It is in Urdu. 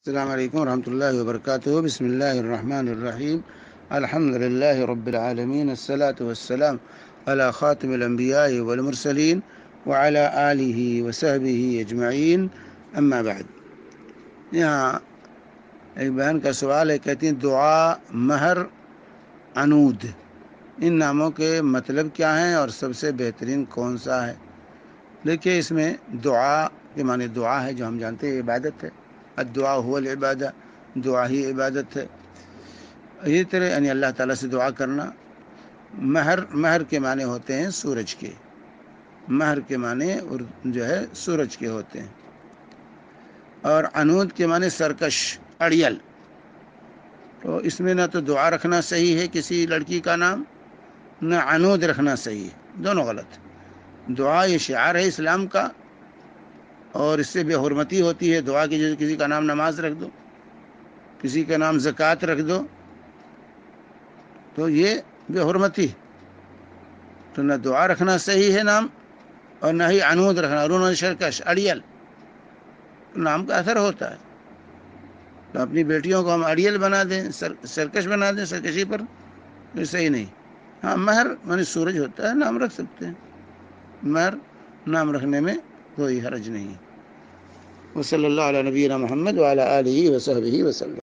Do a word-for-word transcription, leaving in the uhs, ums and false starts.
السلام علیکم ورحمۃ اللہ وبرکاتہ. بسم اللہ الرحمن الرحیم. الحمد للہ رب العالمین. الصلاۃ والسلام علی خاتم الانبیاء والمرسلین وعلی آلہ وصحبہ اجمعین. اما بعد. یہاں ایک بہن کا سوال ہے، کہتی ہیں دعا، مہر، عنود، ان ناموں کے مطلب کیا ہیں اور سب سے بہترین کون سا ہے؟ دیکھیے، اس میں دعا کے معنی دعا ہے، جو ہم جانتے ہیں عبادت ہے. الدعاء هو العبادہ، دعا ہی عبادت ہے. اسی طرح یعنی اللہ تعالیٰ سے دعا کرنا. مہر مہر کے معنی ہوتے ہیں سورج کے. مہر کے معنی جو ہے سورج کے ہوتے ہیں. اور عنود کے معنی سرکش، اڑیل. تو اس میں نہ تو دعا رکھنا صحیح ہے کسی لڑکی کا نام، نہ عنود رکھنا صحیح ہے، دونوں غلط. دعا یہ شعار ہے اسلام کا، اور اس سے بے حرمتی ہوتی ہے. دعا کی جیسے کسی کا نام نماز رکھ دو، کسی کا نام زکوٰۃ رکھ دو، تو یہ بے حرمتی. تو نہ دعا رکھنا صحیح ہے نام، اور نہ ہی عنود رکھنا. رون شرکش، اڑیل نام کا اثر ہوتا ہے. تو اپنی بیٹیوں کو ہم اڑیل بنا دیں، سر سرکش بنا دیں، سرکشی پر، یہ صحیح نہیں. ہاں، مہر معنی سورج ہوتا ہے، نام رکھ سکتے ہیں. مہر نام رکھنے میں کوئی حرج نہیں. وصلی اللہ علی نبینا محمد وعلی آلہ وصحبہ وسلم.